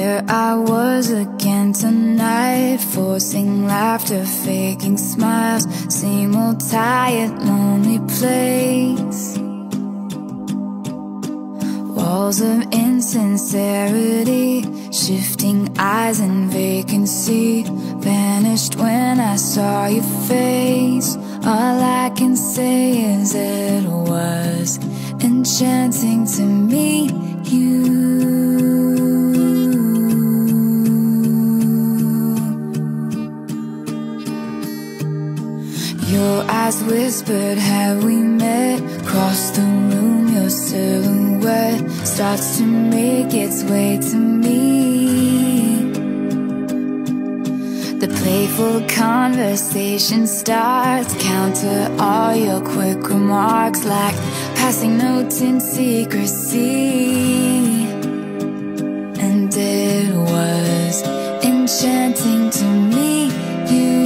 Here I was again tonight, forcing laughter, faking smiles. Same old tired, lonely place. Walls of insincerity, shifting eyes and vacancy. Vanished when I saw your face. All I can say is it was enchanting to meet you. Your eyes whispered, have we met? Across the room, your silhouette starts to make its way to me. The playful conversation starts, counter all your quick remarks like passing notes in secrecy. And it was enchanting to meet you.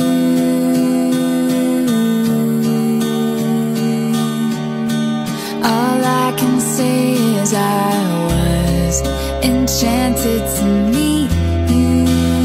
All I can say is I was enchanted to meet you.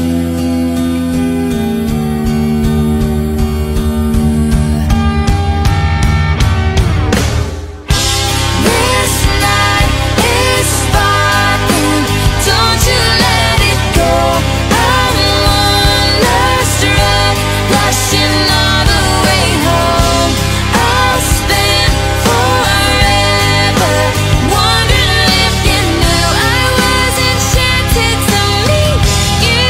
This night is sparkling, don't you let it go. I'm wonderstruck, blushing all the way home. I'll spend forever wondering if you knew I was enchanted to meet you.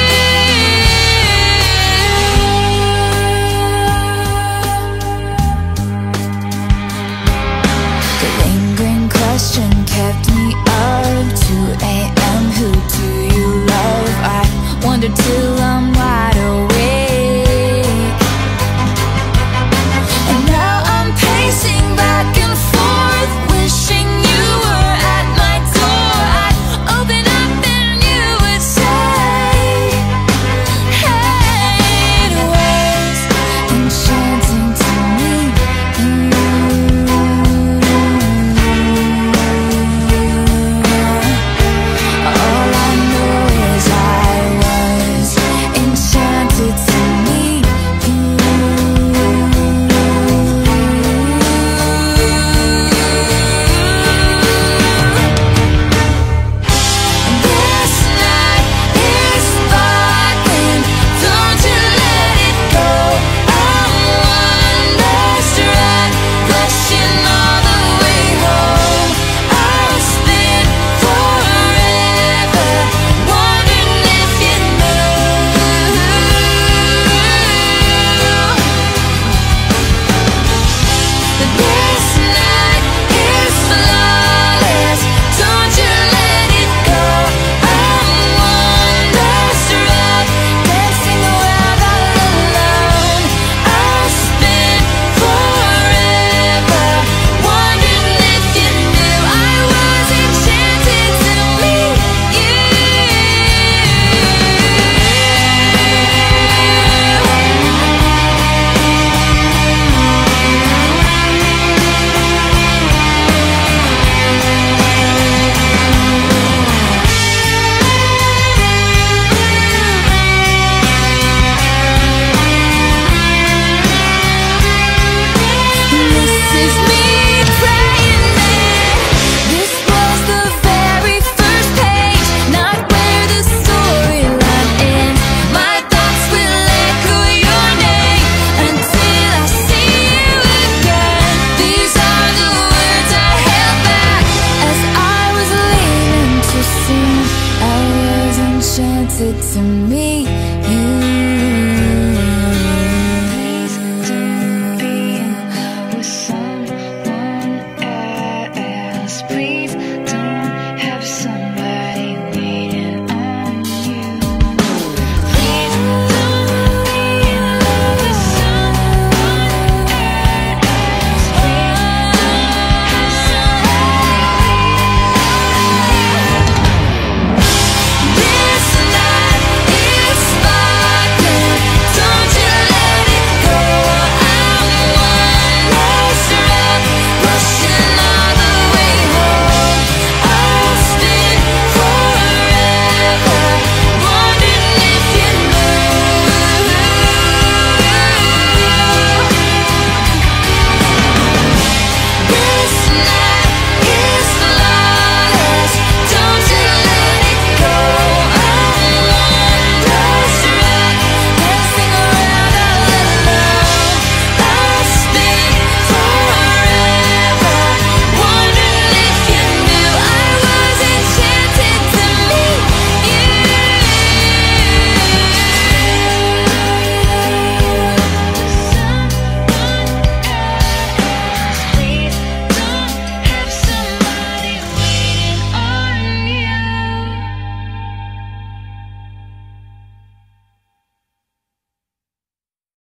The lingering question kept me up. 2 a.m. Who do you love? I wonder till I'm wide awake. And now I'm pacing back and forth, wishing you were at my door. I'd open up and you would say, hey, it was enchanting to meet you. All I know is I was enchanted to meet you. This night is sparkling, don't you let it go. I'm wonderstruck, blushing all the way home. I'll spend forever wondering if you knew. This night is flawless, don't you let it go. I'm wonderstruck, dancing around all alone. I'll spend forever wondering if you knew I was enchanted to meet you. This is me praying that this was the very first page, not where the storyline ends. My thoughts will echo your name until I see you again. These are the words I held back as I was leaving to sing. I was enchanted to meet you.